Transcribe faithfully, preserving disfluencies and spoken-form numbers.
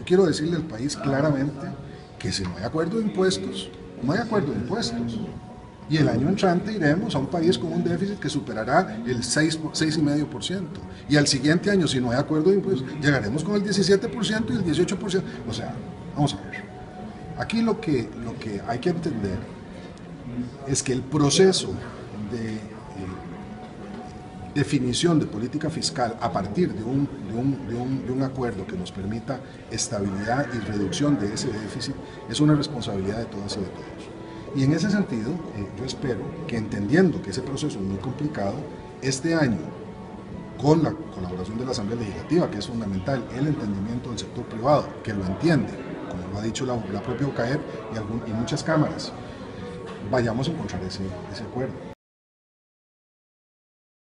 Yo quiero decirle al país claramente que si no hay acuerdo de impuestos, no hay acuerdo de impuestos. Y el año entrante iremos a un país con un déficit que superará el seis, seis coma cinco por ciento. Y al siguiente año, si no hay acuerdo de impuestos, llegaremos con el diecisiete por ciento y el dieciocho por ciento. O sea, vamos a ver. Aquí lo que, lo que hay que entender es que el proceso de eh, definición de política fiscal a partir de un, de, un, de, un, de un acuerdo que nos permita estabilidad y reducción de ese déficit es una responsabilidad de todas y de todos. Y en ese sentido, eh, yo espero que, entendiendo que ese proceso es muy complicado, este año, con la colaboración de la Asamblea Legislativa, que es fundamental, el entendimiento del sector privado, que lo entiende, como lo ha dicho la, la propia O C A E R y, algún, y muchas cámaras, vayamos a encontrar ese, ese acuerdo.